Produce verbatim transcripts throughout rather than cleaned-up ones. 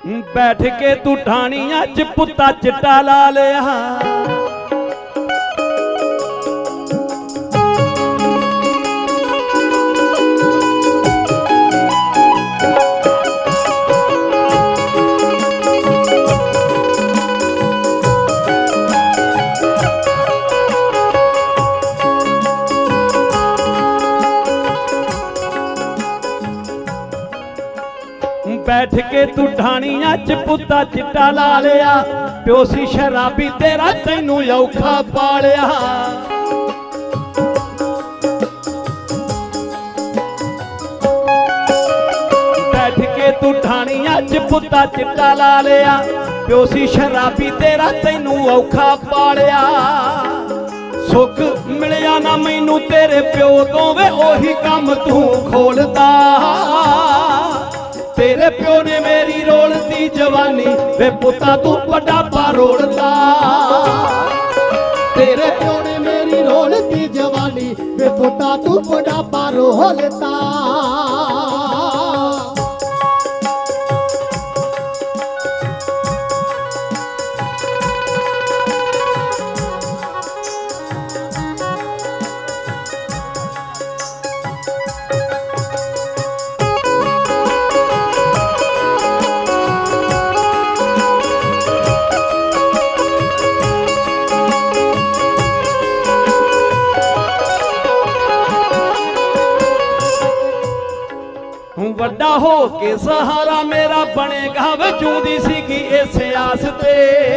बैठ के तू ढाणिया च पुत्ता चिट्टा ला लिया। बैठ के तू ढाणिया च पुत्ता चिट्टा ला लिया। प्यो सी शराबी तेरा तैनू औखा पालिया। बैठ के तू ढाणिया च पुत्ता चिट्टा ला लिया। प्यो सी शराबी तेरा तैनू औखा पालिया। सुख मिलिया ना मैनू तेरे प्यो तो वे ओही काम तू खोलदा। तेरे प्यो ने मेरी रोलती जवानी वे पुता तू बुढ़ापा रोलता। तेरे प्यो ने मेरी रोलती जवानी वे पुता तू बुढ़ापा रोलता। वड्डा हो के सहारा मेरा बनेगा वे जूंदी सीगी इस आस ते।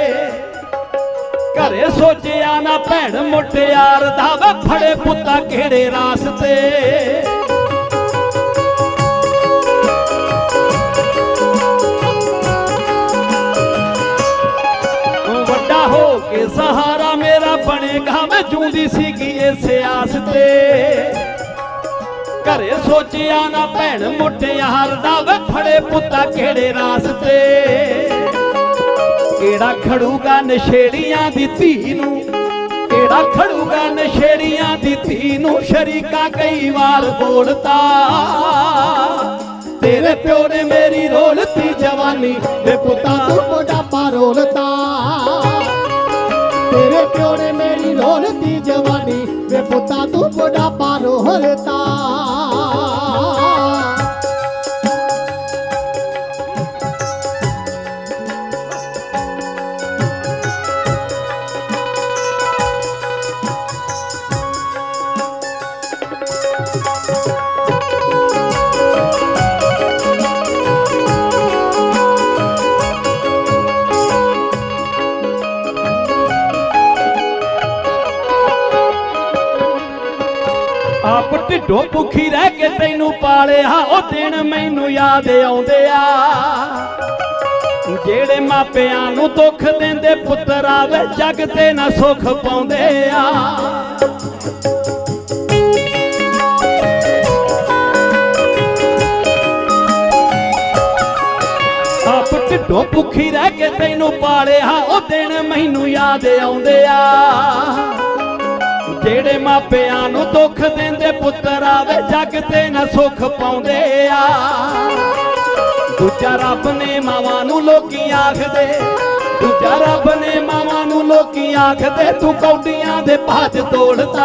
घरे सोचिया ना भैन मुटियार दा वे फड़े पुत्ता केड़े रास्ते। वड्डा हो के सहारा मेरा बनेगा वे जूंदी सीगी इस आस ते। घरे सोचिया ना भैन मुटियार दा वे फड़े पुत्ता केड़े रास्ते। केड़ा खड़ूगा नशेड़ियां दी धी नू। केड़ा खड़ूगा नशेड़ियां दी धी नू। शरीका कई बार बोलता। तेरे प्यो ने मेरी रोलती जवानी वे पुत्ता तू बुढ़ापा रोलता। तेरे प्यो ने मेरी रोलती जवानी वे पुता तू बुढ़ापा रोलता। आप ढिडों भुखी रह के तैनू पालिया। ओ दिन मैनू याद आउंदे आ। जेड़े मापियां नू दुख देंदे पुत्तर आवे जग ते ना सुख पाउंदे आ। आप ढिडों भुखी रह के तैनू पालिया। ओ दिन मैनू याद आउंदे आ। जेड़े मापियां नू दुख देंदे पुत्तर आवे जग ते ना सुख पाउंदे आ। दूजा रब ने मावां नू लोकी आखदे। दूजा रब ने मावां नू लोकी आखदे तू कौडियां दे भाज तोड़ता।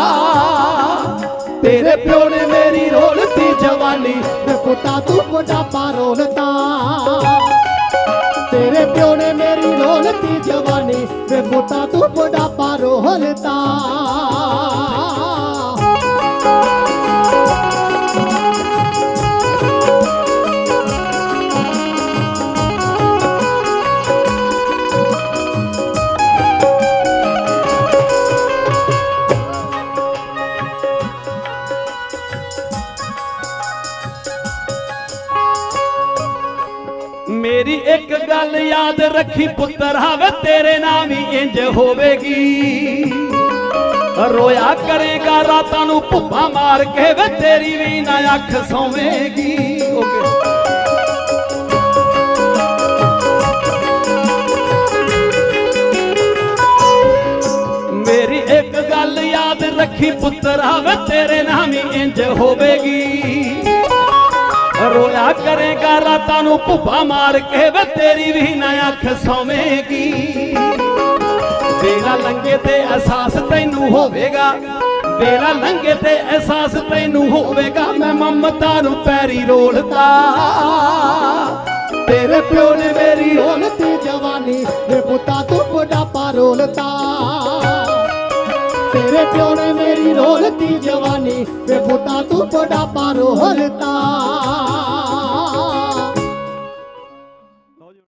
तेरे प्यो ने मेरी रोलती जवानी वे पुता तू बुढ़ापा रोलता। तेरे प्यो ने मेरी रोलती जवानी वे पुता तू बुढ़ापा रोलता। मेरी एक गल याद रखी पुत्तर हावे तेरे नाम ही इंज होवेगी। रोया करेगा रातां नू भुब्बा मार के वे तेरी भी ना अख सौवेगी। मेरी एक गल याद रखी पुत्तर हावे तेरे नाम ही इंज होवेगी। रोया सोया करेगा रातां नूं भुब्बा मार के वे तेरी भी ना अख सौवेगी वेला लंघे ते एहसास तैनू होवेगा वेला लंघे ते एहसास तैनू होवेगा मैं ममता नूं पैरी रोलता तेरे प्यो ने मेरी रोलती जवानी वे पुत्ता तू बुढ़ापा रोलता तेरे प्यो ने मेरी रोलती जवानी वे पुत्ता तू बुढ़ापा रोलता